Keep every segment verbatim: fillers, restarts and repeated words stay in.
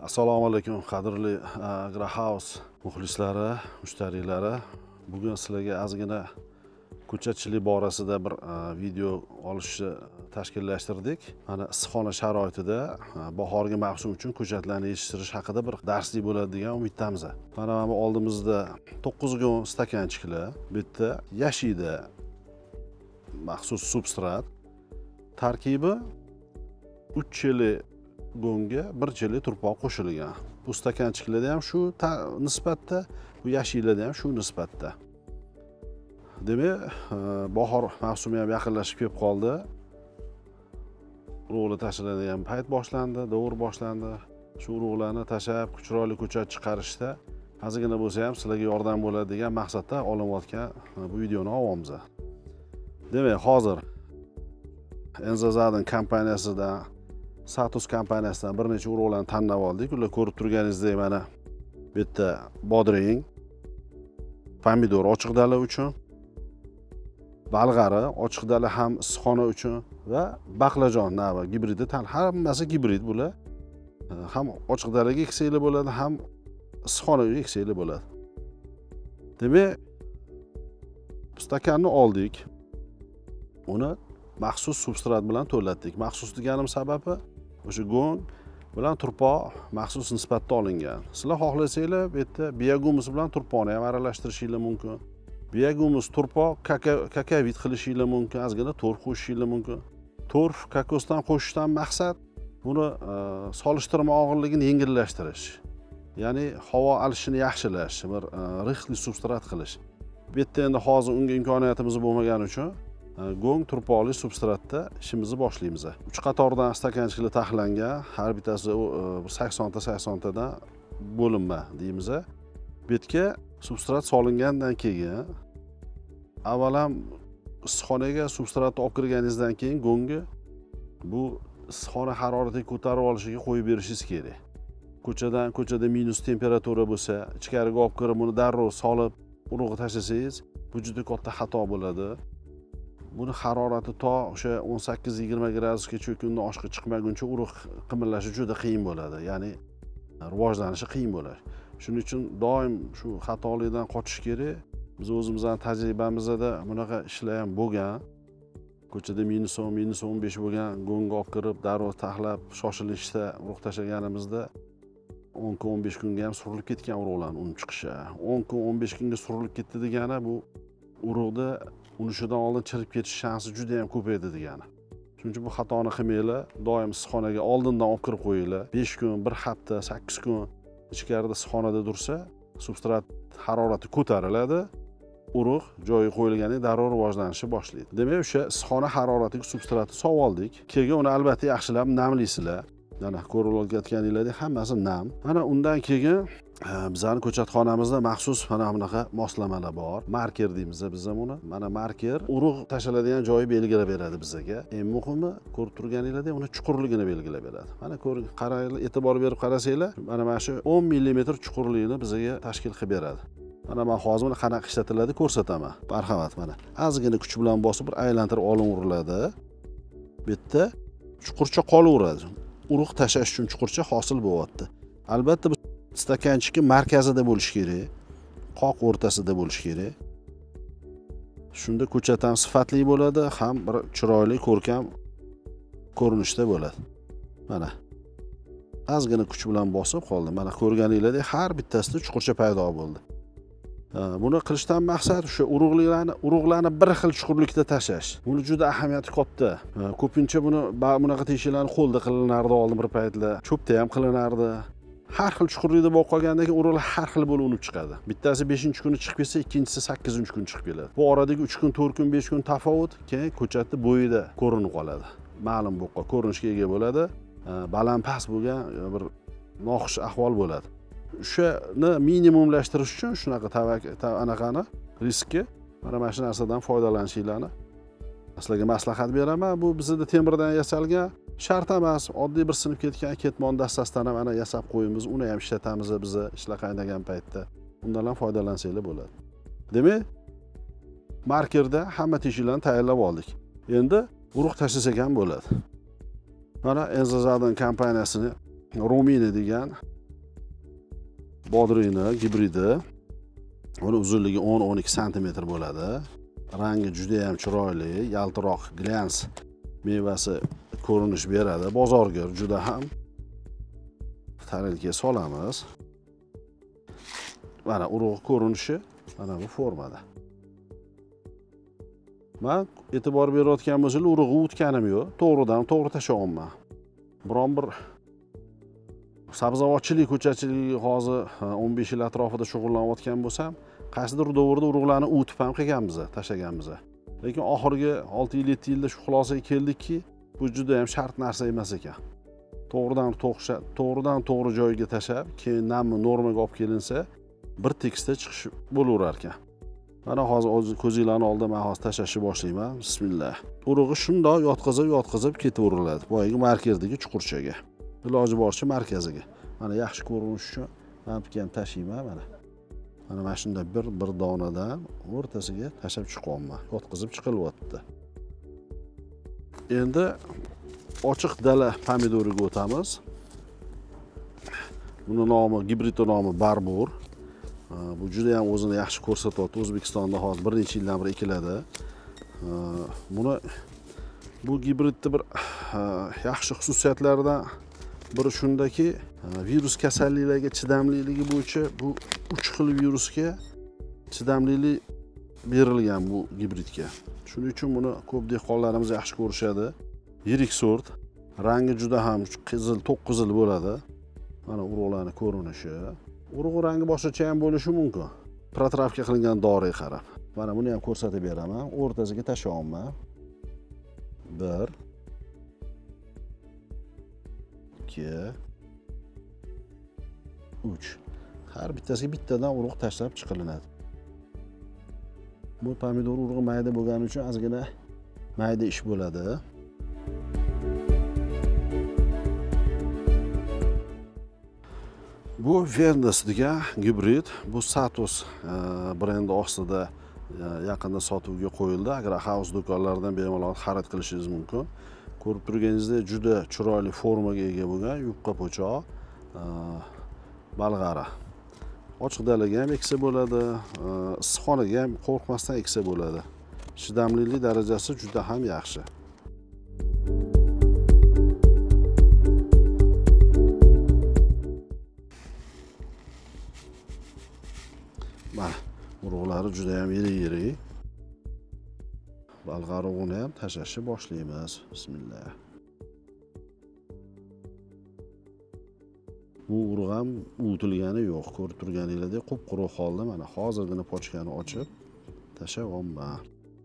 Assalomu alaykum qadrli Agrohouse muxlislari, mushtariylari. Bugun sizlarga ozgina ko'chatchilik borasida bir video olishni tashkillashtirdik. Mana issiqxona sharoitida bahorgi mavsum uchun ko'chatlarni yetishtirish haqida bir darslik bo'ladi degan umiddamiz. Mana bu oldimizda to'qqiz gon stakanchiklar, bitta yashida maxsus substrat, tarkibi uch chili gonga bir chili turpoq qo'shilgan. Bu stakanchiklarda ham shu nisbatda, bu yashillarda ham shu nisbatda. Demak, bahor mavsumi ham yaqinlashib kelib qoldi. Urug'lar tashlanadigan payt boshlandi, davr boshlandi. Shu urug'larni tashlab, chiroyli ko'chat chiqarishda ozgina bo'lsa ham sizlarga yordam bo'ladi degan maqsadda olinayotgan bu videoni olyapmiz. Demak, hozir Enzazadin kompaniyasidan, Satus kompaniyasidan bir necha urug'larni tanlab oldik. Ular ko'rib turganingizdek mana bu yerda bodring, pomidor ochiq dala uchun, balg'ari ochiq dala ham issiqxona uchun va baqlajon navi gibridi, hammasi gibrid bular. Ham ochiq dalaga eksanglar bo'ladi, ham issiqxonaga eksanglar bo'ladi. Demak, stakanni oldik. Uni maxsus substrat bilan to'latdik. Maxsus deganim sababi o'sha gong bilan turpoq maxsus nisbatda olingan. Sizlar xohlasanglar bu yerda biogumus bilan turpoqni ham aralashtirishinglar mumkin. Biogumus turpoq kakavit qilishinglar mumkin, ozgina torf qo'shishinglar mumkin. Torf kokosdan qo'shishdan maqsad buni solishtirma og'irligini yengillashtirish. Ya'ni havo alishini yaxshilash, bir rixli substrat qilish. Bu yerda endi hozir unga imkoniyatimiz bo'lmagani uchun gong turpoqli substratda ishimizni boshlaymiz. uch qatordan stakanchiklar taxlangan, har bittasi sakson ta sakson tadan bo'linma deymiz. Bu yerga substrat solingandan keyin avvalam issiqxonaga substratni olib kirganingizdan keyin gongi bu issiqxona haroratini ko'tarib olishiga qo'yib berishingiz kerak. Ko'chadan ko'chada minus temperatura bo'lsa, ichkariga olib kirib uni darrov solib urug'ga tashlasangiz, bu juda katta xato bo'ladi. Buni harorati to o'sha o'n sakkiz yigirma gradusga cho'kundan oshga chiqmaguncha urug' qimillashi juda qiyin bo'ladi. Ya'ni rivojlanishi qiyin bo'ladi. Shuning uchun doim shu xatolikdan qochish kerak. Biz o'zimizning tajribamizda bunaqa ishlar ham bo'lgan. Ko'chada minus o'n, minus o'n besh bo'lgan gonga olib kirib, darrov taxlab, shoshilishda urug' tashlaganimizda o'n kun o'n besh kunga ham surilib ketgan urug'larning unib chiqishi. o'n kun o'n besh kunga surilib ketdi degani bu urug'da unishidan oldin chirib ketish shansi juda ham ko'paydi degani. Shuning uchun bu xatoni qilmanglar, doim issiqxonaga oldindan olib kirib qo'yinglar. besh kun, bir hafta, sakkiz kun ichkarida issiqxonada tursa, substrat harorati ko'tariladi. Urug' joyiga qo'yilganda darrov rivojlanishni boshlaydi. Demak, o'sha issiqxona haroratiga substratni solib oldik. Keyin uni albatta yaxshilab namlaysizlar. Mana ko'rib o'tganinglardek hammasi nam. Mana undan keyin bizning ko'chatxonamizda maxsus mana bunaqa moslamalar bor. Marker deymiz biz ham uni. Mana marker urug' tashlanadigan joyi belgilab beradi bizga. Eng muhimi, ko'rib turganinglardek uni chuqurligini belgilab beradi. Mana ko'ring, qaranglar, e'tibor berib qarasanglar, mana mana shu o'n millimetr chuqurlikni bizga tashkil qilib beradi. Mana men hozir buni qanaqa ishlatiladi ko'rsataman. Marhamat, mana. Ozgina kuch bilan bosib bir aylantirib olaveriladi. Bu yerda chuqurcha qolaveradi. Urug' tashlash uchun chuqurcha hosil bo'lyapti. Albatta bu stakanchikni markazida bo'lishi kerak, qoq o'rtasida bo'lishi kerak. Shunda ko'chat ham sifatli bo'ladi, ham bir chiroyli, ko'rkam ko'rinishda bo'ladi. Mana ozgina kuch bilan bosib qoldi. Mana ko'rganinglardek har bittasida chuqurcha paydo bo'ldi. Buni qilishdan maqsad o'sha urug'larni, urug'larni bir xil chuqurlikda tashlash. Buni juda ahamiyati katta. Ko'pincha buni bunaqa teshiklarni qo'lda qilinardi oldin bir paytlar, cho'pda ham qilinardi. Har xil chuqurlikda bo'lib qolgandan keyin urug'lar har xil bo'lib unib chiqadi. Bittasi beshinchi kuni chiqib kelsa, ikkinchisi sakkizinchi kun chiqib keladi. Bu oradagi uch kun, to'rt kun, besh kun tafovut keyin ko'chatning bo'yida ko'rinib qoladi. Ma'lum bo'lib qoladi, ko'rinishga ega bo'ladi. Baland past bo'lgan bir noxush ahvol bo'ladi. Shuni minimumlashtirish uchun shunaqa anaqani riskni mana mana shu narsadan foydalanishinglarni sizlarga maslahat beraman. Bu bizda temirdan yasalgan, shart emas, oddiy bir sinib ketgan ketmon dastasidan ham ana yasab qo'yamiz, uni ham ishlatamiz biz ishlar qaynagan paytda. Undan ham foydalansanglar bo'ladi. Demak, markerda hamma teshiklarni tayyorlab oldik. Endi urug' tashlasak ham bo'ladi. Mana Enzazadin kompaniyasining Romini degan bodrini gibridi. Buni uzunligi o'n o'n ikki santimetr bo'ladi. Rangi juda ham chiroyli, yaltiroq glans mevasi ko'rinish beradi. Bozorga juda ham tarelkaga solamiz. Mana urug' ko'rinishi mana bu formada. Men e'tibor berayotgan bo'lsangiz, urug'i o'tganim yo'q. To'g'ridan to'g'ri tashlayapman. Biron bir sabzavotchilik, ko'chatchilik hozir o'n besh yil atrofida shug'ullanayotgan bo'lsam, qaysidir davrda urug'larni o'tib ham qilganmiz, tashlaganmiz. Lekin oxirgi olti yil yetti yilda shu xulosaga keldikki, bu juda ham shart narsa emas ekan. To'g'ridan to'g'ri to'g'ridan to'g'ri joyiga tashlab, keyin namni normaga olib kelinsa, bir tekisda chiqish bo'laverar ekan. Mana hozir ko'zinglarning oldida men hozir tashlashni boshlayman. Bismillah. Urug'i shundoq yotqizib, yotqizib ketaveriladi. Boyagi markazdagi chuqurchaga. Iloji boricha markaziga. Mana yaxshi ko'rinish uchun men ham tashlayman mana. Mana mana shunda bir bir donadan o'rtasiga tashlab chiqyapman. Yotqizib chiqilyapti. Endi ochiq dala pomidoriga o'tamiz. Buni nomi, gibrid nomi Barbur. Bu juda ham o'zini yaxshi ko'rsatyapti. O'zbekistonda hozir bir necha yildan beri ekiladi. Buni bu gibridning bir yaxshi xususiyatlaridan biri shundaki, virus kasalliklarga chidamliligi bo'yicha bu uch xil virusga chidamlilik berilgan bu gibridga. Shuning uchun buni ko'p dehqonlarimiz yaxshi ko'rishadi. Yirik sort, rangi juda ham qizil, to'q qizil bo'ladi. Mana urug'larning ko'rinishi. Urug' rangi boshqacha ham bo'lishi mumkin. Protravka qilingan doriga qarab. Mana buni ham ko'rsatib beraman. O'rtasiga tashlayman. bir ikki uch. Har bittasiga bittadan urug' tashlab chiqilinadi. Bu pomidor urug'i mayda bo'lgani uchun ozgina mayda ish bo'ladi. Bu Vendas degan gibrid, bu Satos brendi ostida yaqinda sotuvga qo'yildi. Agrohouse do'konlaridan bemalol xarid qilishingiz mumkin. Ko'rib turganingizdek, juda chiroyli formaga ega bo'lgan yupqa po'choq balg'ari. Ochiq dalaga ham eksa bo'ladi, issiqxonaga ham qo'rqmasdan eksa bo'ladi. Chidamlilik darajasi juda ham yaxshi. Mana urug'lari juda ham yirik-yirik. Balg'ari uni ham tashlashni boshlaymiz. Bismillah. Bu urug' ham utilgani yo'q. Ko'rib turganingizdek, qup-quruq holda mana hozirgina pochkani ochib tashlayapman.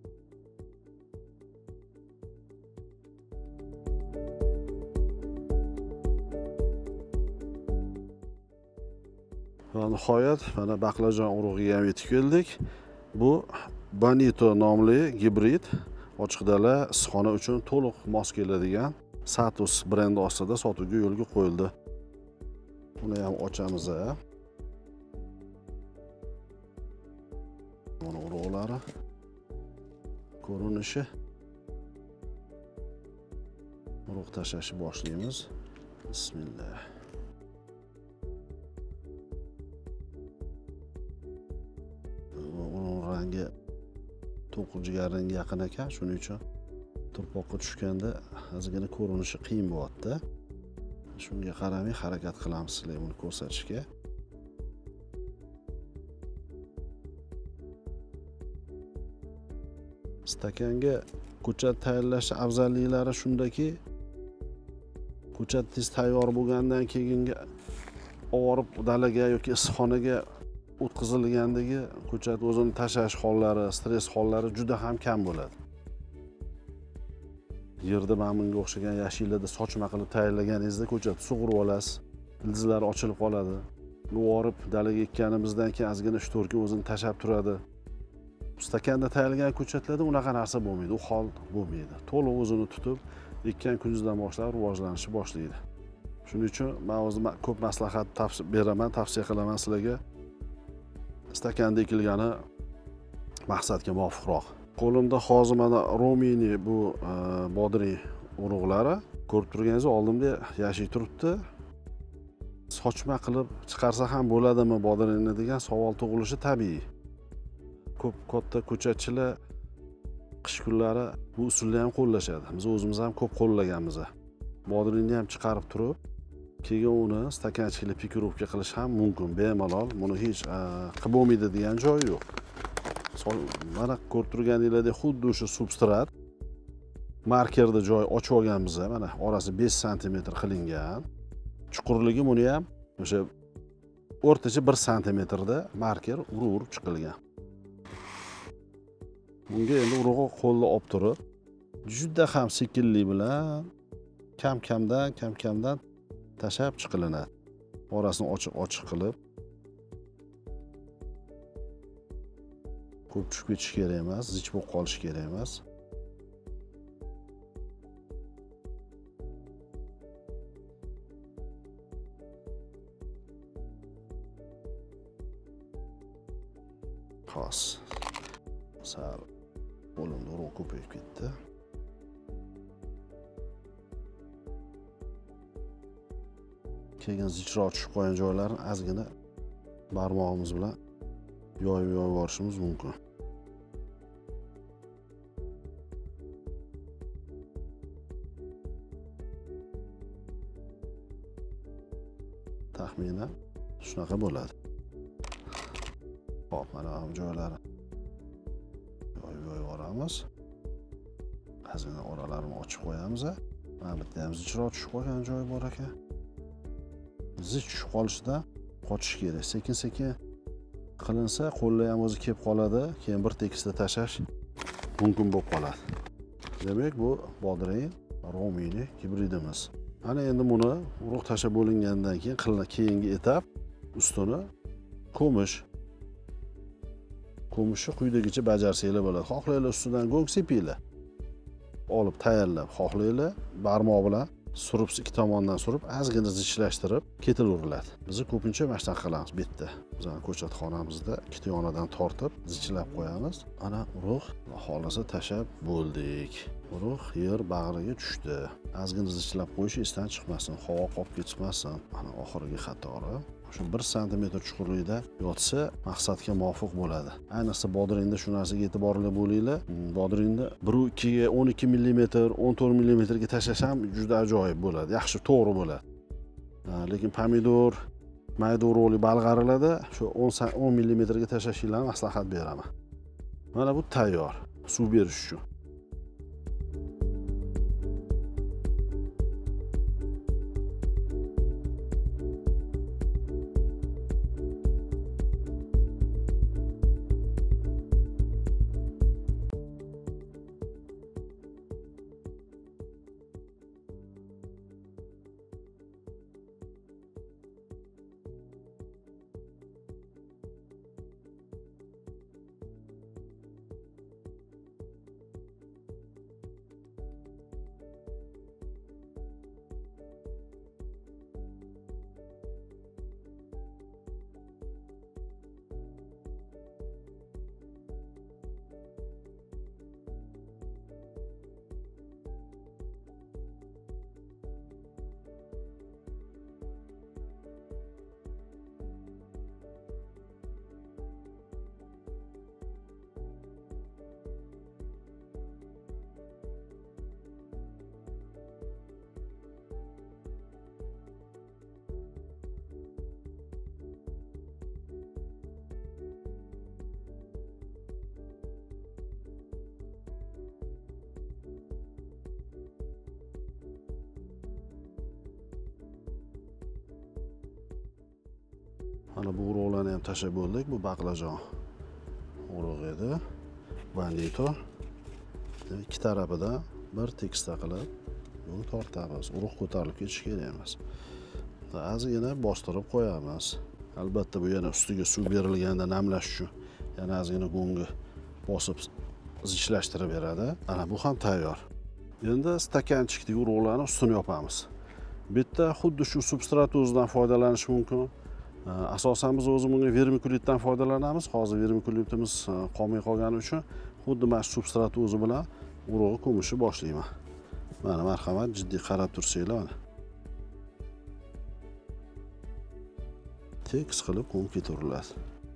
Va nihoyat mana baqlajon urug'iga ham yetib keldik. Bu Bonito nomli gibrid ochiq dala issiqxona uchun to'liq mos keladigan Satos brendi ostida sotuvga yo'lga qo'yildi. Buni ham ochamiz. Mana urug'lari ko'rinishi. Urug' tashlashni boshlaymiz. Bismillah. Uning rangi to'q jigarrangga yaqin ekan, shuning uchun turpoqqa tushganda ozgina ko'rinishi qiyin bo'lyapti. Shunga qaramay harakat qilamiz sizlarga buni ko'rsatishga. Stakanga ko'chat tayyorlash afzalliklari shundaki, ko'chat tez tayyor bo'lgandan keyingi olib dalaga yoki issiqxonaga o'tkazilgandagi ko'chat o'zini tashlash hollari, stress hollari juda ham kam bo'ladi. Yerda mana bunga o'xshagan yashillarda sochma qilib tayyorlaganingizda ko'chat sug'urib olasiz, ildizlari ochilib qoladi. Bu orib dalaga ekkanimizdan keyin ozgina uch to'rt kun o'zini tashlab turadi. Stakanda tayyorlagan ko'chatlarda unaqa narsa bo'lmaydi, u hol bo'lmaydi. To'liq o'zini tutib, ekkan kuningizdan boshlab rivojlanishni boshlaydi. Shuning uchun men o'zim ko'p maslahat tavsiya beraman, tavsiya qilaman sizlarga. Stakanda ekilgani maqsadga muvofiqroq. Qo'limda hozir mana Romini bu bodring urug'lari. Ko'rib turganingiz oldimda yashay turibdi. sochma qilib chiqarsa ham bo'ladimi bodringni degan savol tug'ilishi tabiiy. Ko'p katta ko'chatchilar qish kunlari bu usulni ham qo'llashadi. Biz o'zimiz ham ko'p qo'llaganmiz. Bodringni ham chiqarib turib, keyin uni stakanchikli pikirovka qilish ham mumkin, bemalol. Buni hech qilib bo'lmaydi degan joyi yo'q. Mana ko'rib turganingizdek, xuddi o'sha substrat markerda joy ochib olganmiz. Mana orasi besh santimetr qilingan. Chuqurligi buni ham o'sha o'rtacha bir santimetrda marker urib-urib chiqilgan. Bunga endi urug'i qo'lda olib turib, juda ham sekinlik bilan kam-kamdan, kam-kamdan tashab chiqilinadi. Orasini ochiq-ochiq qilib. Ko'p tushib ketish kerak emas, zich bo'lib qolish kerak emas. Xos. Sal qo'limda urug' ko'payib ketdi. Keyin zichroq tushib qolgan joylarni ozgina barmog'imiz bilan yoyib-yoyib yuborishimiz mumkin. Taxminan shunaqa bo'ladi. Xo'p, mana bu joylarni yoyib-yoyib yuboramiz. Ozgina oralarini ochib qo'yamiz. Mana bu yerda ham zichroq tushib qolgan joy bor ekan. Zich tushib qolishidan qochish kerak. Sekin-sekin qilinsa, qo'llar ham o'zi kelib qoladi, keyin bir tekisda tashlash mumkin bo'lib qoladi. Demak, bu bodring romiyli gibridimiz. Ana endi buni urug' tashlab bo'lingandan keyin qilingan keyingi etap ustini ko'mish. Ko'mishni quyidagicha bajarsanglar bo'ladi. Xohlaylar ustidan go'ng sepinglar. Olib tayyorlab, xohlaylar barmoq bilan surib, ikki tomondan surib, ozgina zichlashtirib ketilaveriladi. Biz ko'pincha mana shunaqa qilamiz bu yerda. Bizning ko'chatxonamizda ikkita yonidan tortib, zichlab qo'yamiz. Ana urug' xohlasa tashab bo'ldik. Urug' yer bag'riga tushdi. Ozgina zichlab qo'yish esdan chiqmasin, havo qolib ketmasin. Mana oxirgi qatori. Shu bir santimetr chuqurlikda yotsa, maqsadga muvofiq bo'ladi. Ayniqsa bodringda shu narsaga e'tiborli bo'linglar. Bodringda bir ikki ga o'n ikki millimetr, o'n to'rt millimetrga tashlash ham juda ajoyib bo'ladi. Yaxshi, to'g'ri bo'ladi. Lekin pomidor, mayda urug'li balg'arilarda shu o'n millimetrga tashlashinglarni maslahat beraman. Mana bu tayyor, suv berish uchun. Mana bu urug'larni ham tashlab bo'ldik. Bu baqlajon urug' edi. Bandito. Ikki tarafidan bir tekisda qilib buni tortamiz. Urug' ko'tarilib ketishi kerak emas. Ozgina bostirib qo'yamiz. Albatta bu yana ustiga suv berilganda namlash uchun yana ozgina go'ngi bosib zichlashtirib beradi. Ana bu ham tayyor. Endi stakanchikdagi urug'larni ustini yopamiz. Bu yerda xuddi shu substrat o'zidan foydalanish mumkin. Asosan biz o'zi bunga vermikulitdan foydalanamiz. Hozir vermikulitimiz qolmay qolgani uchun xuddi mana shu substrat o'zi bilan urug'i ko'mishni boshlayman. Mana marhamat, jiddiy qarab tursanglar mana. tekis qilib ko'mib ketaveriladi.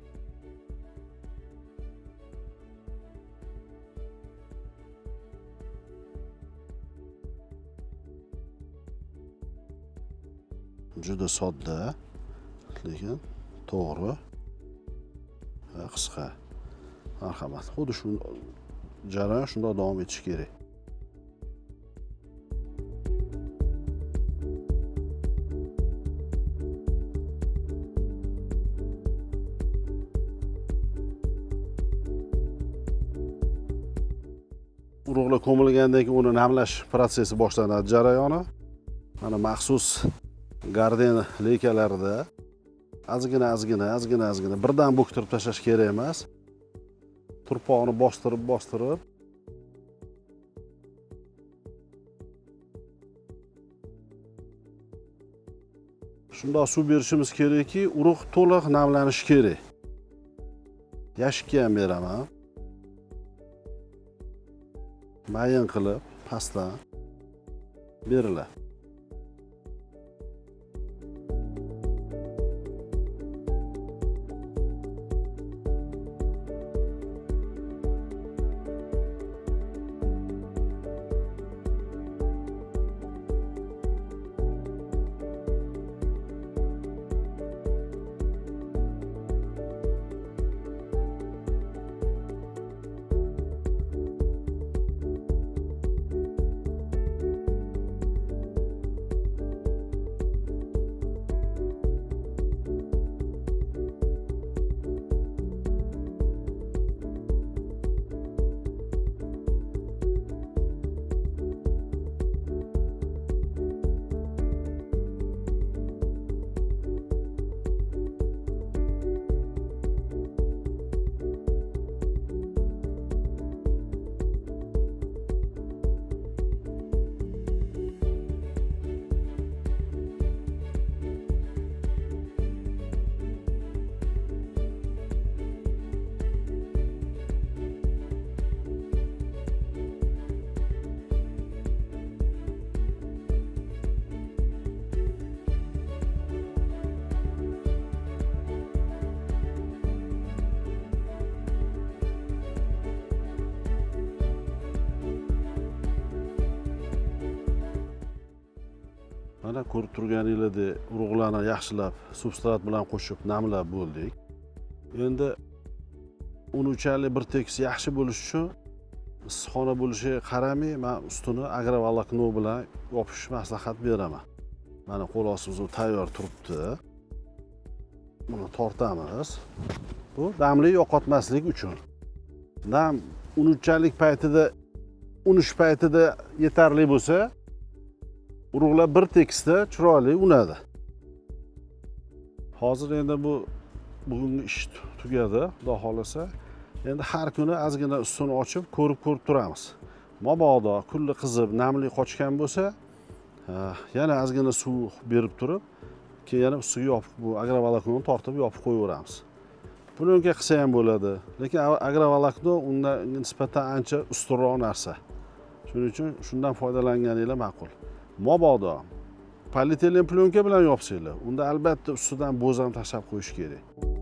Juda sodda, lekin to'g'ri va qisqa. Marhamat. Xuddi shu jarayon shunday davom etishi kerak. Urug'lar ko'milgandan keyin uni namlash protsessi boshlanadi jarayoni. Mana maxsus garden leykalarida ozgina ozgina ozgina ozgina birdan bo'ktirib tashlash kerak emas. Turpoqni bostirib bostirib shunday suv berishimiz kerakki, urug' to'liq namlanishi kerak. Yashikka ham beraman. Mayin qilib pastdan beriladi. Mana ko'rib turganingizdek, urug'larni yaxshilab substrat bilan qo'shib namlab bo'ldik. Endi uni uchalik bir tekis yaxshi bo'lishi uchun issiqxona bo'lishiga qaramay, men ustini agrovolokno bilan yopish maslahat beraman. Mana qo'l ostimiz tayyor turibdi. Buni tortamiz. Bu damli yo'qotmaslik uchun. Dam unutchalik paytida, unish paytida yetarli bo'lsa, urug'lar bir tekisda chiroyli unadi. Hozir endi bu bugungi ish tugadi, xudo xolasa. Endi har kuni ozgina ustini ochib, ko'rib-ko'rib turamiz. Mabodo kulli qizib, namlik qochgan bo'lsa, yana ozgina suv berib turib, keyin yana ustiga yopib, bu agrovoloknoni tortib yopib qo'yaveramiz. Bunga qilsa ham bo'ladi, lekin agrovolokno undan nisbatan ancha ustunroq narsa. Shuning uchun shundan foydalanganingiz ma'qul. Mabodo polietilen plyonka bilan yopsanglar, unda albatta ustidan bo'z ham tashlab qo'yish kerak.